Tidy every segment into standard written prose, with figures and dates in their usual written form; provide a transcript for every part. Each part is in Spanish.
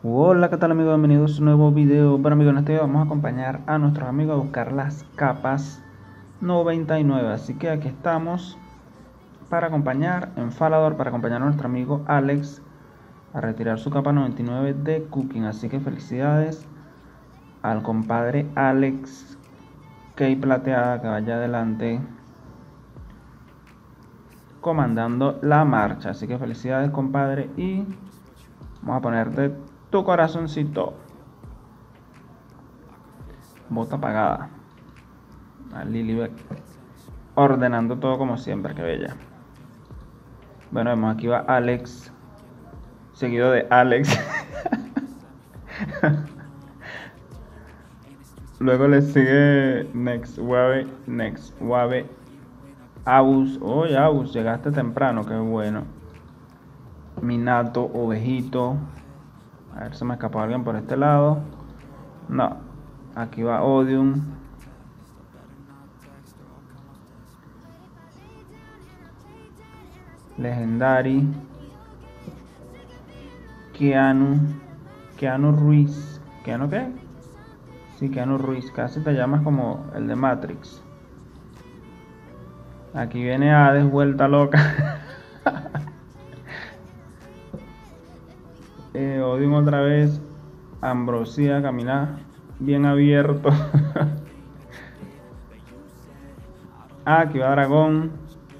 Hola, ¿qué tal amigos? Bienvenidos a un nuevo video. Bueno amigos, en este video vamos a acompañar a nuestros amigos a buscar las capas 99. Así que aquí estamos para acompañar en Falador, para acompañar a nuestro amigo Alex a retirar su capa 99 de Cooking. Así que felicidades al compadre Alex Key Plateada, que vaya adelante comandando la marcha. Así que felicidades compadre y vamos a ponerte tu corazoncito. Bota apagada. A Lilibet ordenando todo como siempre, que bella. Bueno, vemos aquí va Alex, seguido de Alex. Luego le sigue Next Wave, Abus. Oye, Abus, llegaste temprano, qué bueno. Minato, Ovejito. A ver, se me escapó alguien por este lado. No, aquí va Odium. Legendary. Keanu Ruiz. ¿Keanu qué? Sí, Keanu Ruiz. Casi te llamas como el de Matrix. Aquí viene Hades, vuelta loca. Odium otra vez. Ambrosia, caminar bien abierto. Aquí va Dragón.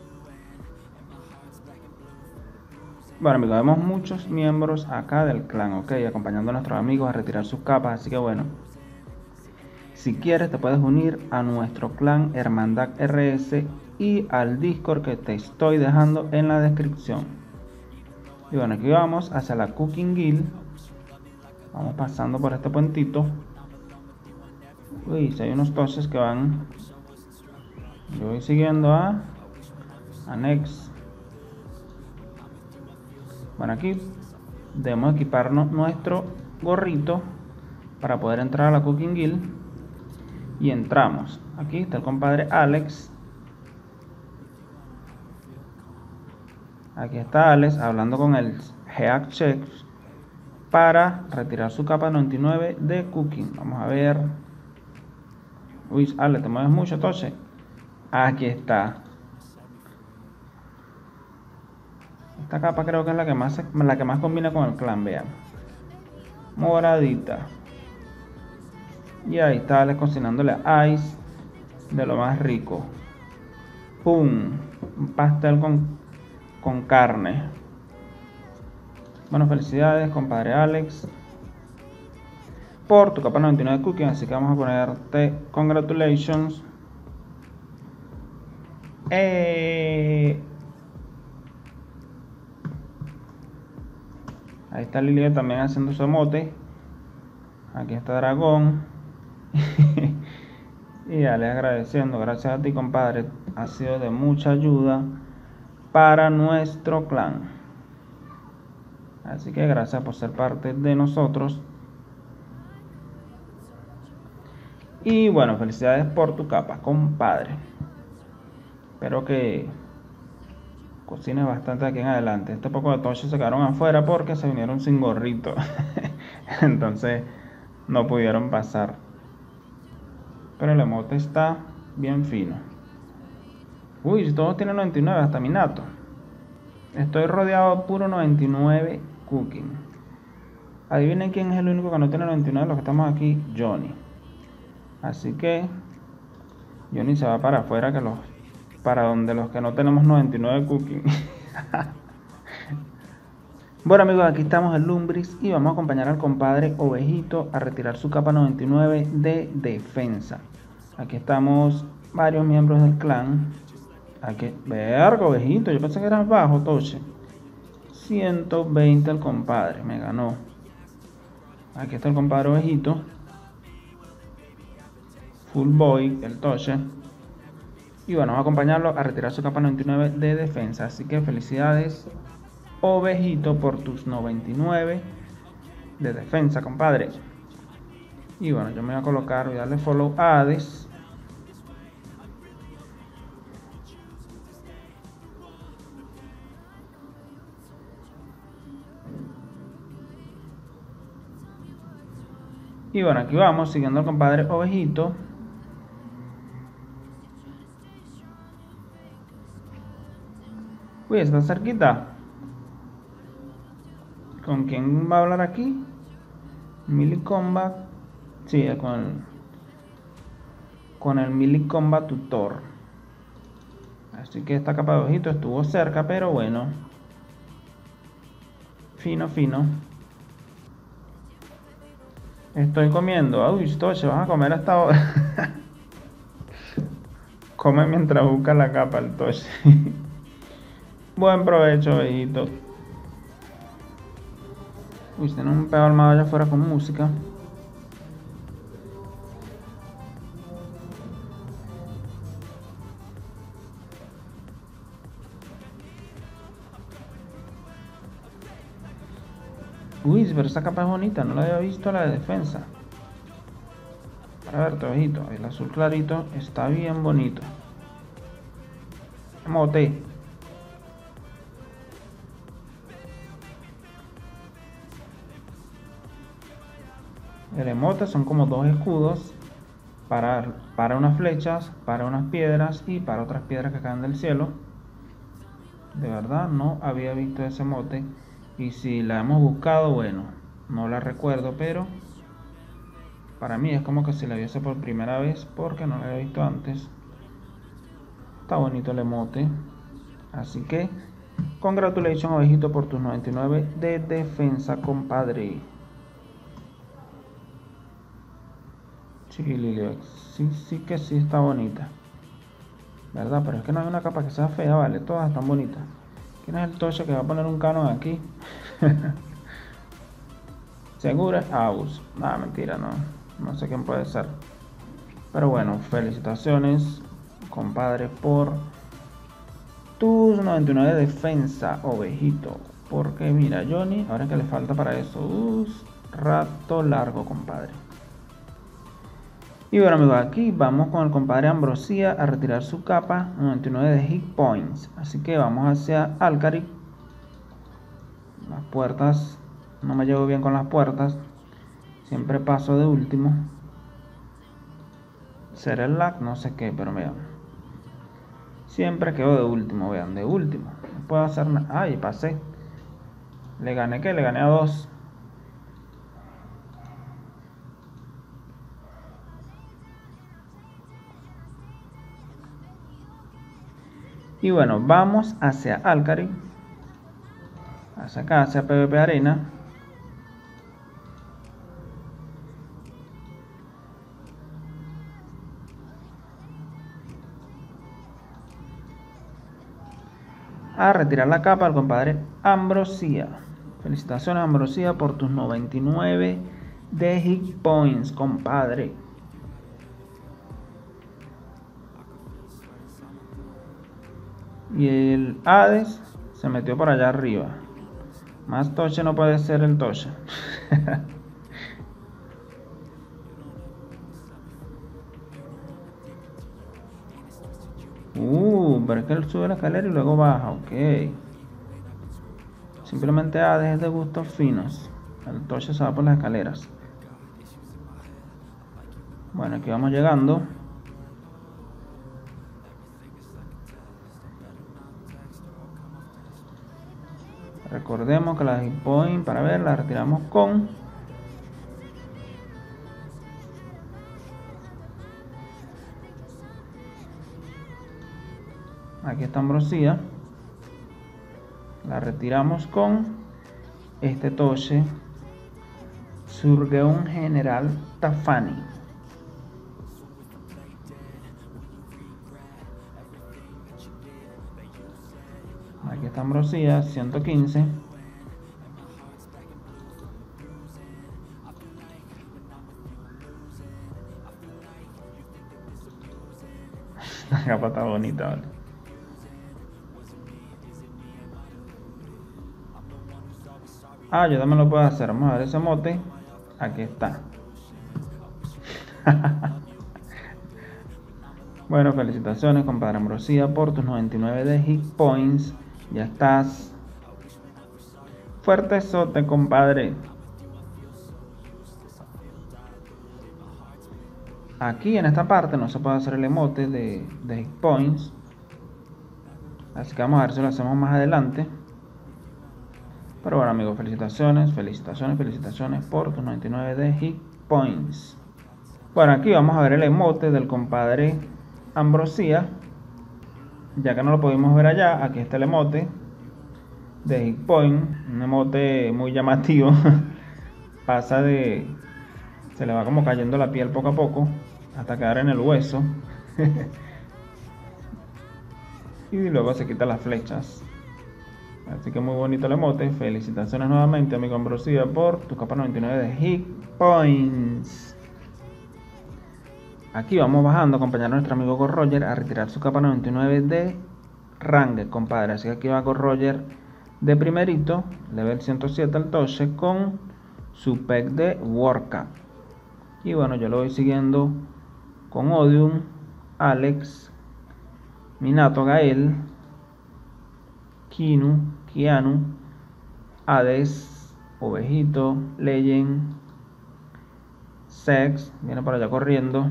Bueno amigos, vemos muchos miembros acá del clan, ok, acompañando a nuestros amigos a retirar sus capas, así que bueno, si quieres te puedes unir a nuestro clan Hermandad RS y al Discord que te estoy dejando en la descripción. Y bueno, aquí vamos hacia la Cooking Guild. Vamos pasando por este puentito. Uy, si hay unos toches que van. Yo voy siguiendo a Nex. Bueno, aquí debemos equiparnos nuestro gorrito para poder entrar a la Cooking Guild. Y entramos. Aquí está el compadre Alex. Aquí está Alex hablando con el Head Check para retirar su capa 99 de Cooking. Vamos a ver. Uy, Alex, te mueves mucho, Toche. Aquí está. Esta capa creo que es la que más combina con el clan, vean. Moradita. Y ahí está Alex cocinándole a Ice de lo más rico. ¡Pum! Un pastel con carne. Bueno, felicidades, compadre Alex, por tu capa 99 de Cooking. Así que vamos a ponerte congratulations. Ahí está Lilia también haciendo su emote. Aquí está Dragón. Y dale agradeciendo. Gracias a ti, compadre. Ha sido de mucha ayuda para nuestro clan. Así que gracias por ser parte de nosotros. Y bueno, felicidades por tu capa, compadre. Espero que cocines bastante aquí en adelante. Este poco de toches se quedaron afuera porque se vinieron sin gorrito. Entonces no pudieron pasar. Pero el emote está bien fino. Uy, si todos tienen 99, hasta Minato. Estoy rodeado de puro 99 Cooking. Adivinen quién es el único que no tiene 99 de los que estamos aquí. Johnny. Así que Johnny se va para afuera, para donde los que no tenemos 99 Cooking. Bueno amigos, aquí estamos en Lumbris y vamos a acompañar al compadre Ovejito a retirar su capa 99 de defensa. Aquí estamos varios miembros del clan. Aquí, verga, Ovejito, yo pensé que eras bajo, Toche. 120 el compadre, me ganó. Aquí está el compadre Ovejito. Full Boy, el Toche. Y bueno, vamos a acompañarlo a retirar su capa 99 de defensa. Así que felicidades, Ovejito, por tus 99 de defensa, compadre. Y bueno, yo me voy a colocar, voy a darle follow a Hades. Y bueno, aquí vamos, siguiendo al compadre Ovejito. Uy, está cerquita. ¿Con quién va a hablar aquí? Melee Combat. Sí, con el Melee Combat Tutor. Así que esta capa de ojito estuvo cerca, pero bueno. Fino, fino. Estoy comiendo. Uy, Toche, vas a comer hasta ahora. Come mientras busca la capa el Toche. Buen provecho, ovejito. Uy, tiene un pedo armado allá afuera con música. Uy, pero esa capa es bonita, no la había visto la de defensa. Para ver, ovejito, el azul clarito está bien bonito. Emote. El emote son como dos escudos para unas flechas, para unas piedras y para otras piedras que caen del cielo. De verdad no había visto ese emote. Y si la hemos buscado, bueno, no la recuerdo, pero para mí es como que si la viese por primera vez porque no la había visto antes. Está bonito el emote. Así que, congratulations, ovejito, por tus 99 de defensa, compadre. Sí, Lilio, sí que sí está bonita. ¿Verdad? Pero es que no hay una capa que sea fea, vale. Todas están bonitas. ¿Quién es el Toche que va a poner un canon aquí? Seguro es Aus. Nada, mentira, no. No sé quién puede ser. Pero bueno, felicitaciones, compadre, por tus 99 de defensa, ovejito. Porque mira, Johnny, ahora que le falta para eso. Rato largo, compadre. Y bueno, amigos, aquí vamos con el compadre Ambrosía a retirar su capa 99 de hit points. Así que vamos hacia Alcari. Las puertas, no me llevo bien con las puertas. Siempre paso de último. Será el lag, no sé qué, pero vean. Siempre quedo de último, vean, de último. No puedo hacer nada. Ay, pasé. ¿Le gané qué? Le gané a 2. Y bueno, vamos hacia Alcari. Hacia acá, hacia PvP Arena. A retirar la capa al compadre Ambrosía. Felicitaciones, Ambrosía, por tus 99 de hit points, compadre. Y el Hades se metió por allá arriba. Más Toche no puede ser el Toche. Pero es que él sube la escalera y luego baja, ok. Simplemente Hades es de gustos finos. El Toche se va por las escaleras. Bueno, aquí vamos llegando. Recordemos que la hit point, para ver, la retiramos con aquí está Ambrosía. La retiramos con este Toche Surgeon General Tafani. Aquí está Ambrosía, 115. La capa está bonita, ¿vale? Yo también lo puedo hacer. Vamos a ver ese mote. Aquí está. Bueno, felicitaciones, compadre Ambrosía, por tus 99 de hit points. Ya estás fuertezote, compadre. Aquí en esta parte no se puede hacer el emote de hit points. Así que vamos a ver si lo hacemos más adelante. Pero bueno amigos, felicitaciones por tus 99 de hit points. Bueno, aquí vamos a ver el emote del compadre Ambrosía. Ya que no lo pudimos ver allá, aquí está el emote de hit point. Un emote muy llamativo. Pasa de... se le va como cayendo la piel poco a poco hasta quedar en el hueso. Y luego se quita las flechas. Así que muy bonito el emote. Felicitaciones nuevamente, amigo Ambrosía, por tu capa 99 de hit points. Aquí vamos bajando a acompañar a nuestro amigo Go Roger a retirar su capa 99 de rangue, compadre. Así que aquí va Go Roger de primerito, level 107 al toche, con su pack de Workout. Y bueno, yo lo voy siguiendo con Odium, Alex, Minato, Gael, Keanu, Hades, Ovejito, Legend, Sex, viene por allá corriendo.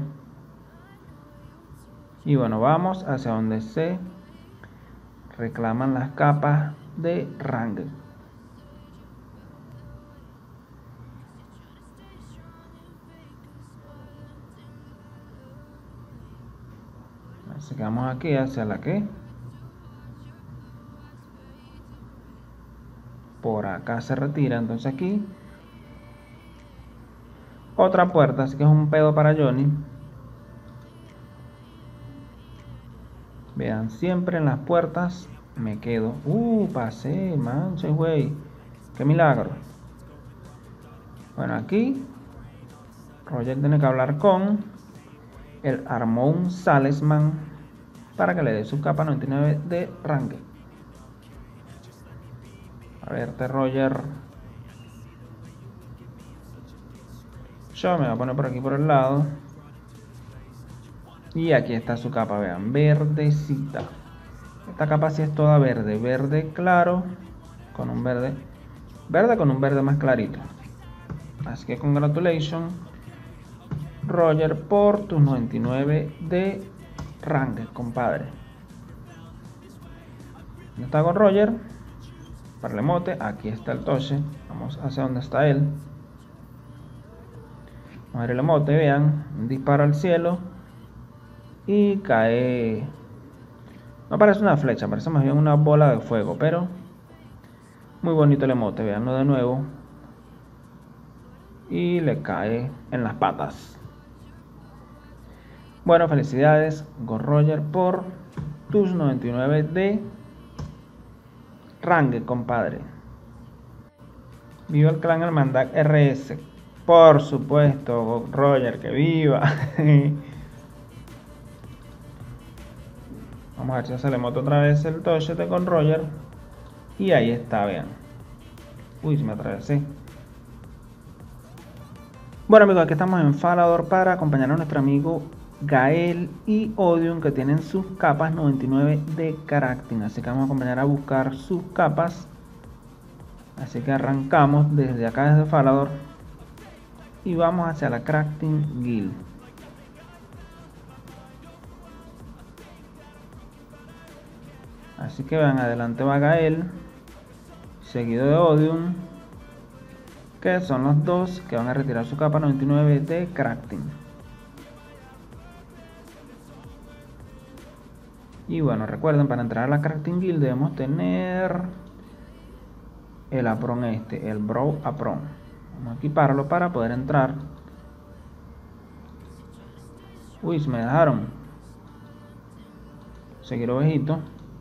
Y bueno, vamos hacia donde se reclaman las capas de rangue. Así que vamos aquí hacia la que por acá se retira. Entonces aquí otra puerta, así que es un pedo para Johnny. Vean, siempre en las puertas me quedo. Pasé, manches, güey. Qué milagro. Bueno, aquí Roger tiene que hablar con el Armón Salesman para que le dé su capa 99 de rangue. A verte, Roger. Yo me voy a poner por aquí por el lado. Y aquí está su capa, vean, verdecita. Esta capa sí es toda verde, verde claro, con un verde con un verde más clarito. Así que congratulations, Roger, por tus 99 de rangue, compadre. ¿Dónde está con Roger? Para el emote, aquí está el toche. Vamos hacia donde está él. Vamos a ver el emote, vean, un disparo al cielo y cae. No parece una flecha, parece más bien una bola de fuego, pero muy bonito el emote, veanlo de nuevo. Y le cae en las patas. Bueno, felicidades, Go Roger, por tus 99 de rangue, compadre. Viva el clan Hermandad RS. Por supuesto, Go Roger, que viva. Vamos a ver si se le mota otra vez el tochete con Roger. Y ahí está, vean. Uy, se me atravesé. Bueno amigos, aquí estamos en Falador para acompañar a nuestro amigo Gael y Odium, que tienen sus capas 99 de Crafting. Así que vamos a acompañar a buscar sus capas. Así que arrancamos desde acá, desde Falador, y vamos hacia la Crafting Guild. Así que vean, adelante va Gael, seguido de Odium, que son los dos que van a retirar su capa 99 de Crafting. Y bueno, recuerden, para entrar a la Crafting Guild debemos tener el apron el Bro Apron. Vamos a equiparlo para poder entrar. Uy, se me dejaron. Seguir ovejito.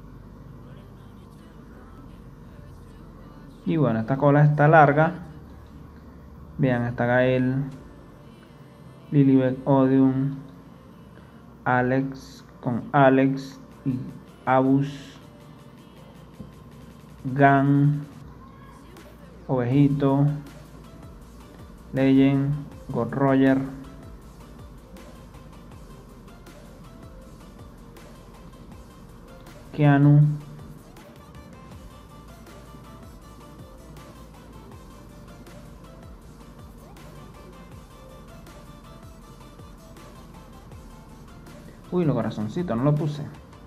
Y bueno, esta cola está larga. Vean, está Gael, Lilibet, Odium, Alex con Alex y Abus, Gan, Ovejito, Legend, Go Roger, Keanu, Uy, los corazoncitos, no lo puse.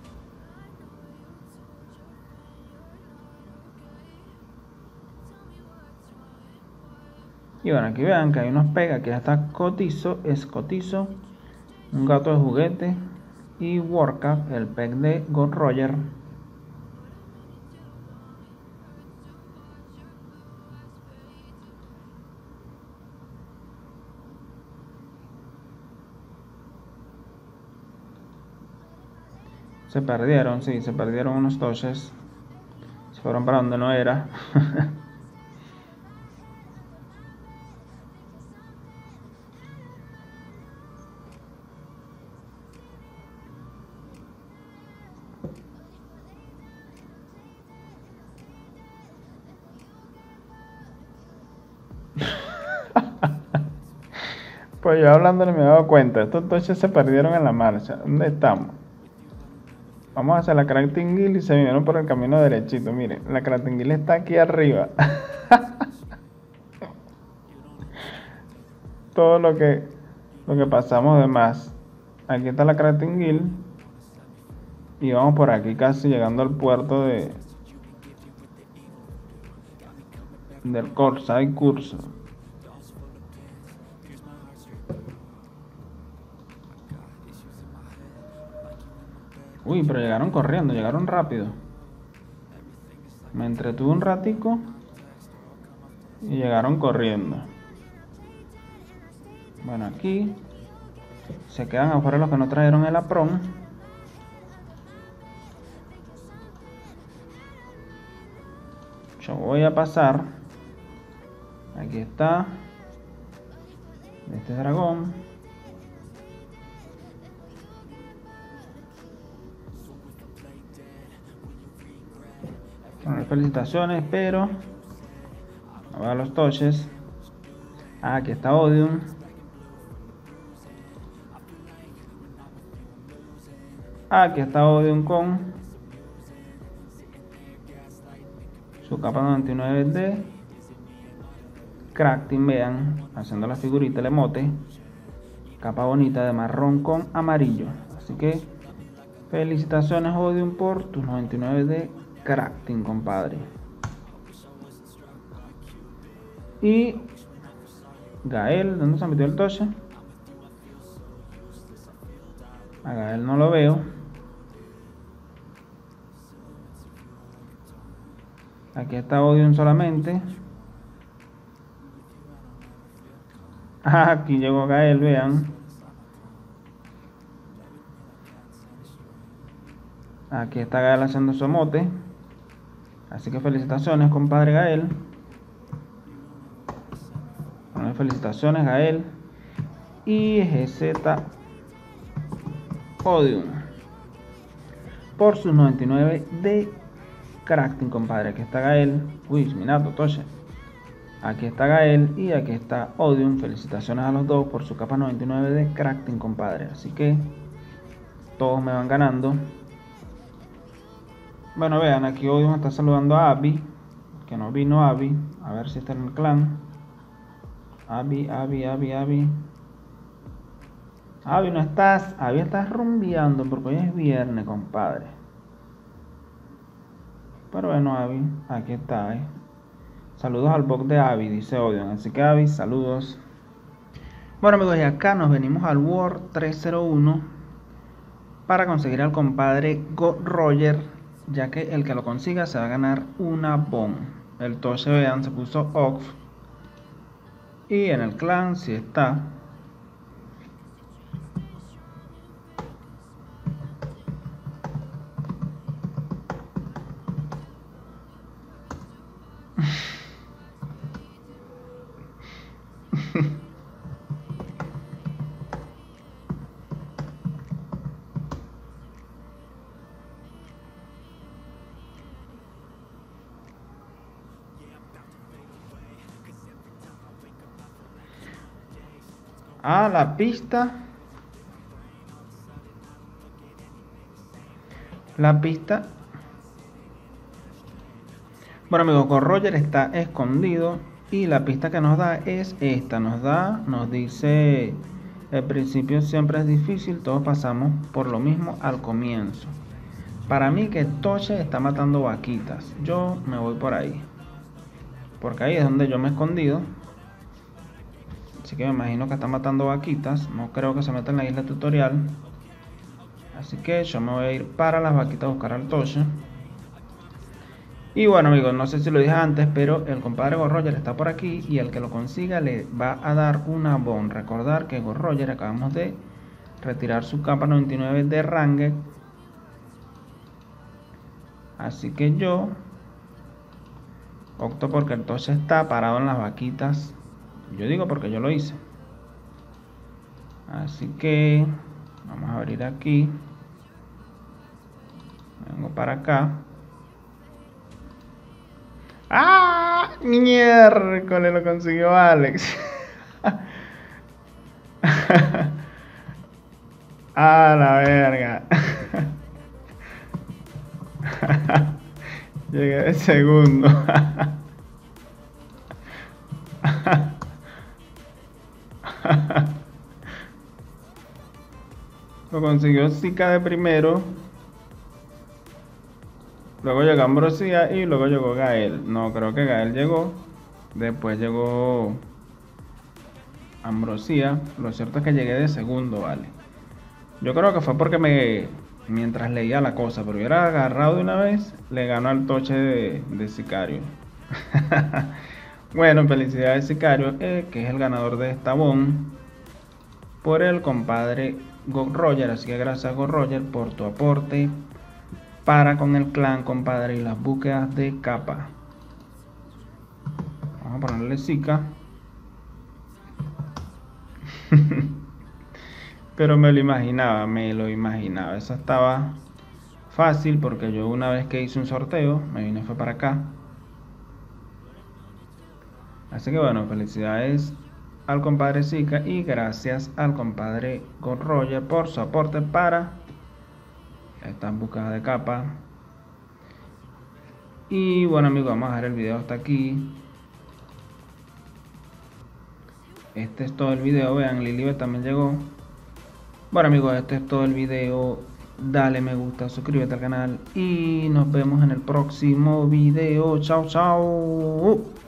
Y bueno, aquí vean que hay unos pegas, que ya está Cotizo, es Cotizo, un gato de juguete y Workup, el peg de Gold Roger. Se perdieron, sí, se perdieron unos toches. Se fueron para donde no era. Pues yo hablándole me he dado cuenta, estos toches se perdieron en la marcha. ¿Dónde estamos? Vamos hacia la Crafting y se vinieron por el camino derechito. Miren, la Crafting está aquí arriba. Todo lo que pasamos de más. Aquí está la Crafting y vamos por aquí casi llegando al puerto del Corsa y Curso. Uy, pero llegaron corriendo, llegaron rápido. Me entretuve un ratico y llegaron corriendo. Bueno, aquí se quedan afuera los que no trajeron el aprón. Yo voy a pasar. Aquí está. Este dragón. Bueno, felicitaciones, pero a ver los toches. Aquí está Odium. Aquí está Odium con su capa 99 de Crafting, vean, haciendo la figurita, el emote. Capa bonita de marrón con amarillo. Así que felicitaciones Odium por tus 99 de Crafting, compadre. Y Gael, ¿dónde se metió el toche? A Gael no lo veo. Aquí está Odium solamente. Aquí llegó Gael, vean. Aquí está Gael haciendo su emote. Así que felicitaciones, compadre Gael. Bueno, felicitaciones, Gael. Y GZ Odium por sus 99 de Crafting, compadre. Aquí está Gael. Uy, Minato, toche. Aquí está Gael y aquí está Odium. Felicitaciones a los dos por su capa 99 de Crafting, compadre. Así que todos me van ganando. Bueno, vean, aquí Odium está saludando a Abby. Que no vino Abby. A ver si está en el clan. Abby. Abby, no estás. Abby, estás rumbeando porque hoy es viernes, compadre. Pero bueno, Abby, aquí está, Saludos al bot de Abby, dice Odium. Así que Abby, saludos. Bueno, amigos, y acá nos venimos al World 301 para conseguir al compadre Gold Roger, ya que el que lo consiga se va a ganar una bomb. El toche, vean, se puso off. Y en el clan sí está. Ah, la pista. La pista. Bueno, amigos, con Roger está escondido. Y la pista que nos da es esta. Nos dice El principio siempre es difícil, todos pasamos por lo mismo al comienzo. Para mí que Toche está matando vaquitas. Yo me voy por ahí. Porque ahí es donde yo me he escondido. Así que me imagino que está matando vaquitas. No creo que se meta en la isla tutorial. Así que yo me voy a ir para las vaquitas a buscar al Toche. Y bueno amigos, no sé si lo dije antes, pero el compadre GoRoger está por aquí. Y el que lo consiga le va a dar una bon. Recordar que GoRoger acabamos de retirar su capa 99 de Ranked. Así que yo opto porque el Toche está parado en las vaquitas. Yo digo porque yo lo hice. Así que vamos a abrir aquí. Vengo para acá. ¡Ah! Miércoles, lo consiguió Alex. ¡A la verga! Llegué de segundo. Lo consiguió Zika de primero. Luego llegó Ambrosía y luego llegó Gael. No, creo que Gael llegó. Después llegó Ambrosía. Lo cierto es que llegué de segundo, vale. Yo creo que fue porque mientras leía la cosa, pero hubiera agarrado de una vez, le ganó al Toche de Sicario. Bueno, felicidades Sicario, que es el ganador de esta bon por el compadre GoRoger. Así que gracias GoRoger por tu aporte para con el clan, compadre, y las búsquedas de capa. Vamos a ponerle Zika. Pero me lo imaginaba. Eso estaba fácil porque yo una vez que hice un sorteo, me vine fue para acá. Así que bueno, felicidades al compadre Zika y gracias al compadre GoRoger por su aporte para estas búsquedas de capa. Y bueno amigos, vamos a dejar el video hasta aquí. Este es todo el video. Vean, Lilibet también llegó. Bueno amigos, este es todo el video. Dale me gusta, suscríbete al canal y nos vemos en el próximo video. Chao, chao.